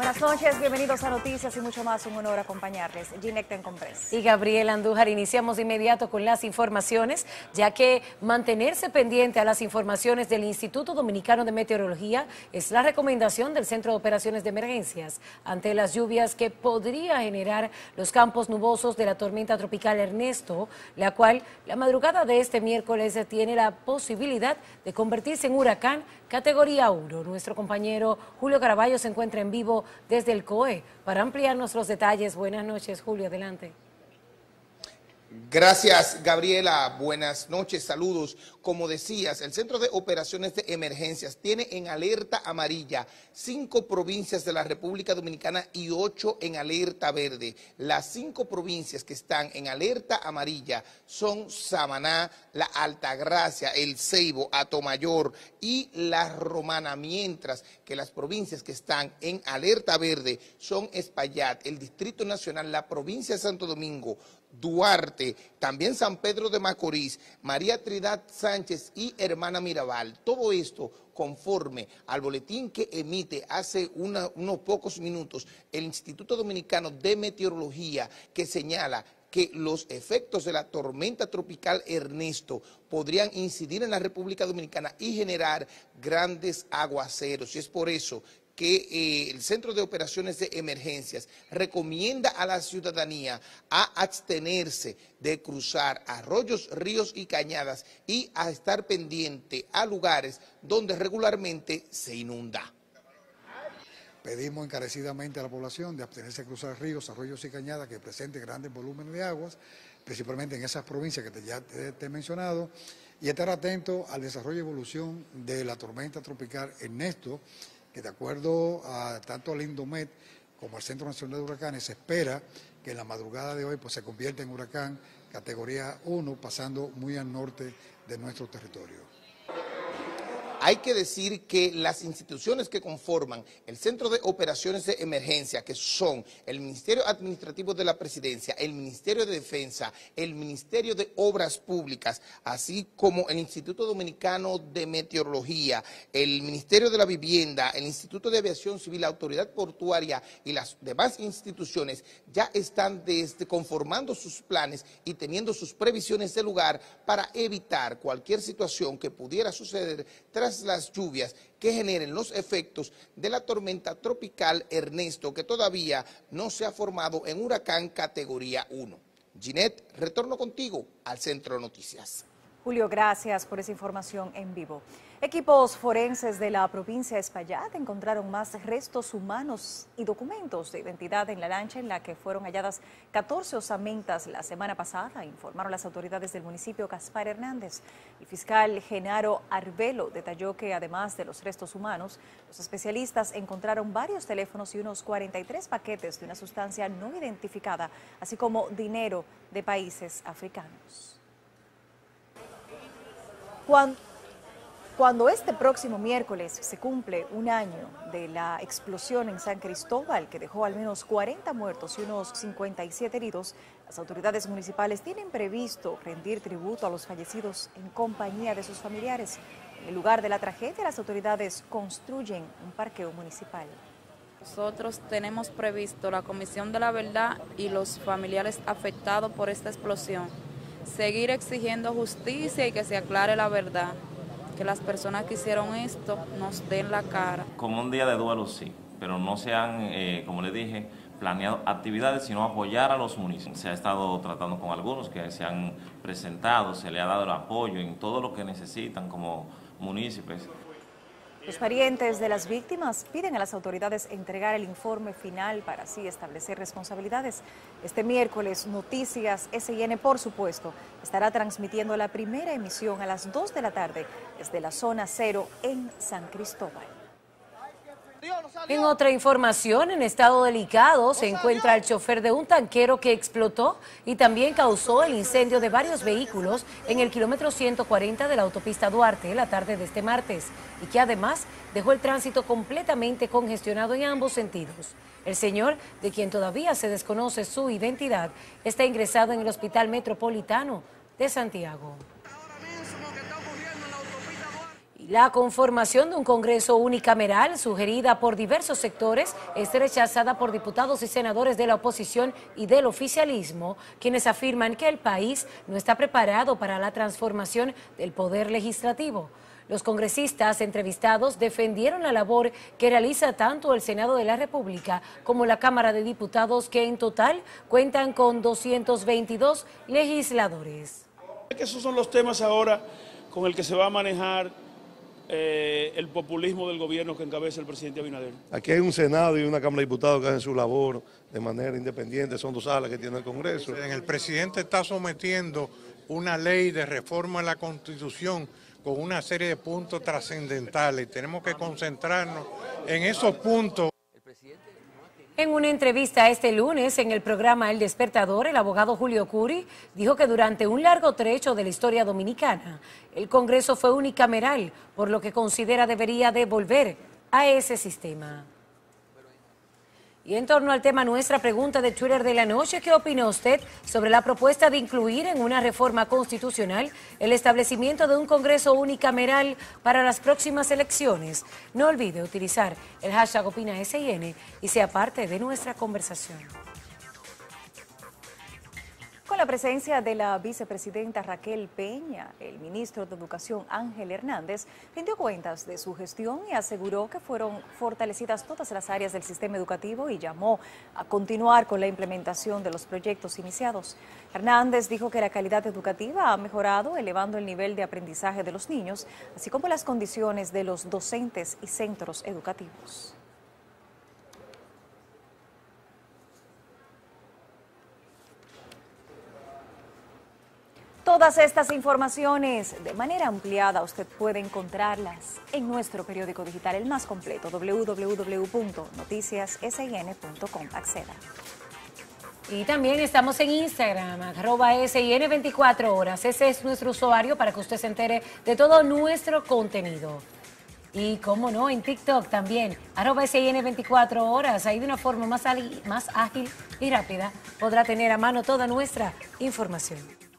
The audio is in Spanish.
Buenas noches, bienvenidos a Noticias y mucho más. Un honor acompañarles. Ginette Tencompres. Y Gabriel Andújar, iniciamos de inmediato con las informaciones, ya que mantenerse pendiente a las informaciones del Instituto Dominicano de Meteorología es la recomendación del Centro de Operaciones de Emergencias ante las lluvias que podría generar los campos nubosos de la tormenta tropical Ernesto, la cual la madrugada de este miércoles tiene la posibilidad de convertirse en huracán categoría 1. Nuestro compañero Julio Caraballo se encuentra en vivo desde el COE para ampliar nuestros detalles. Buenas noches, Julio, adelante. Gracias, Gabriela. Buenas noches, saludos. Como decías, el Centro de Operaciones de Emergencias tiene en alerta amarilla 5 provincias de la República Dominicana y 8 en alerta verde. Las 5 provincias que están en alerta amarilla son Samaná, La Altagracia, El Ceibo, Atomayor y La Romana, mientras que las provincias que están en alerta verde son Espaillat, el Distrito Nacional, la provincia de Santo Domingo, Duarte, también San Pedro de Macorís, María Trinidad Sánchez y Hermana Mirabal. Todo esto conforme al boletín que emite hace unos pocos minutos el Instituto Dominicano de Meteorología, que señala que los efectos de la tormenta tropical Ernesto podrían incidir en la República Dominicana y generar grandes aguaceros. Y es por eso que el Centro de Operaciones de Emergencias recomienda a la ciudadanía a abstenerse de cruzar arroyos, ríos y cañadas y a estar pendiente a lugares donde regularmente se inunda. Pedimos encarecidamente a la población de abstenerse de cruzar ríos, arroyos y cañadas que presenten grandes volúmenes de aguas, principalmente en esas provincias que ya te he mencionado, y estar atento al desarrollo y evolución de la tormenta tropical Ernesto, que de acuerdo a tanto al Indomet como al Centro Nacional de Huracanes se espera que en la madrugada de hoy pues, se convierta en huracán categoría 1, pasando muy al norte de nuestro territorio. Hay que decir que las instituciones que conforman el Centro de Operaciones de Emergencia, que son el Ministerio Administrativo de la Presidencia, el Ministerio de Defensa, el Ministerio de Obras Públicas, así como el Instituto Dominicano de Meteorología, el Ministerio de la Vivienda, el Instituto de Aviación Civil, la Autoridad Portuaria y las demás instituciones ya están conformando sus planes y teniendo sus previsiones de lugar para evitar cualquier situación que pudiera suceder tras las lluvias que generen los efectos de la tormenta tropical Ernesto, que todavía no se ha formado en huracán categoría 1. Ginette, retorno contigo al Centro de Noticias. Julio, gracias por esa información en vivo. Equipos forenses de la provincia de Espaillat encontraron más restos humanos y documentos de identidad en la lancha en la que fueron halladas 14 osamentas la semana pasada, informaron las autoridades del municipio Gaspar Hernández. El fiscal Genaro Arbelo detalló que además de los restos humanos, los especialistas encontraron varios teléfonos y unos 43 paquetes de una sustancia no identificada, así como dinero de países africanos. Cuando este próximo miércoles se cumple un año de la explosión en San Cristóbal, que dejó al menos 40 muertos y unos 57 heridos, las autoridades municipales tienen previsto rendir tributo a los fallecidos en compañía de sus familiares. En el lugar de la tragedia, las autoridades construyen un parqueo municipal. Nosotros tenemos previsto la Comisión de la Verdad y los familiares afectados por esta explosión seguir exigiendo justicia y que se aclare la verdad, que las personas que hicieron esto nos den la cara. Como un día de duelo sí, pero no se han, como les dije, planeado actividades, sino apoyar a los municipios. Se ha estado tratando con algunos que se han presentado, se le ha dado el apoyo en todo lo que necesitan como municipios. Los parientes de las víctimas piden a las autoridades entregar el informe final para así establecer responsabilidades. Este miércoles, Noticias SIN, por supuesto, estará transmitiendo la primera emisión a las 2 de la tarde desde la zona 0 en San Cristóbal. En otra información, en estado delicado se encuentra el chofer de un tanquero que explotó y también causó el incendio de varios vehículos en el kilómetro 140 de la autopista Duarte la tarde de este martes y que además dejó el tránsito completamente congestionado en ambos sentidos. El señor, de quien todavía se desconoce su identidad, está ingresado en el Hospital Metropolitano de Santiago. La conformación de un Congreso unicameral, sugerida por diversos sectores, es rechazada por diputados y senadores de la oposición y del oficialismo, quienes afirman que el país no está preparado para la transformación del poder legislativo. Los congresistas entrevistados defendieron la labor que realiza tanto el Senado de la República como la Cámara de Diputados, que en total cuentan con 222 legisladores. Esos son los temas ahora con el que se va a manejar el populismo del gobierno que encabeza el presidente Abinader. Aquí hay un Senado y una Cámara de Diputados que hacen su labor de manera independiente, son dos salas que tiene el Congreso. El presidente está sometiendo una ley de reforma a la Constitución con una serie de puntos trascendentales y tenemos que concentrarnos en esos puntos. En una entrevista este lunes en el programa El Despertador, el abogado Julio Curi dijo que durante un largo trecho de la historia dominicana, el Congreso fue unicameral, por lo que considera debería de volver a ese sistema. Y en torno al tema, nuestra pregunta de Twitter de la noche: ¿qué opina usted sobre la propuesta de incluir en una reforma constitucional el establecimiento de un Congreso unicameral para las próximas elecciones? No olvide utilizar el hashtag OpinaSIN y sea parte de nuestra conversación. Con la presencia de la vicepresidenta Raquel Peña, el ministro de Educación Ángel Hernández rindió cuentas de su gestión y aseguró que fueron fortalecidas todas las áreas del sistema educativo y llamó a continuar con la implementación de los proyectos iniciados. Hernández dijo que la calidad educativa ha mejorado, elevando el nivel de aprendizaje de los niños, así como las condiciones de los docentes y centros educativos. Todas estas informaciones de manera ampliada usted puede encontrarlas en nuestro periódico digital, el más completo, www.noticiassin.com. Acceda. Y también estamos en Instagram, @SIN24horas. Ese es nuestro usuario para que usted se entere de todo nuestro contenido. Y cómo no, en TikTok también, @SIN24horas. Ahí de una forma más ágil y rápida podrá tener a mano toda nuestra información.